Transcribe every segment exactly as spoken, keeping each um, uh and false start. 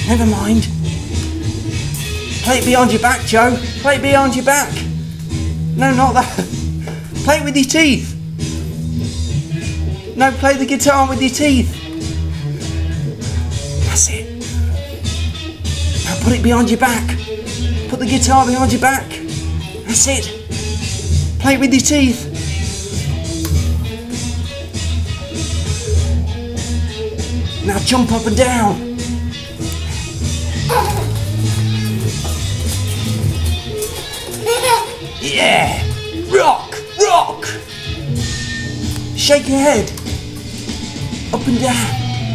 Never mind. Play it behind your back, Joe. Play it behind your back. No, not that. Play it with your teeth. No, play the guitar with your teeth. That's it. Now put it behind your back. Put the guitar behind your back. That's it. Play it with your teeth. Now jump up and down. Yeah! Rock! Rock! Shake your head. Up and down.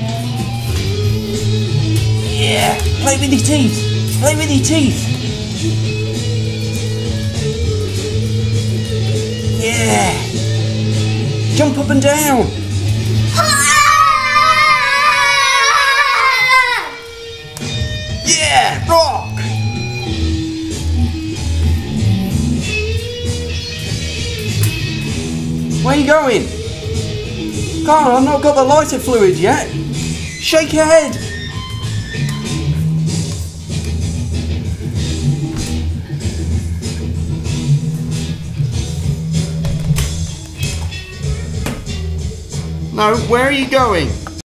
Yeah! Play with your teeth. Play with your teeth. Yeah! Jump up and down. Yeah! Rock! Where are you going? Carl, I've not got the lighter fluid yet. Shake your head. No, where are you going?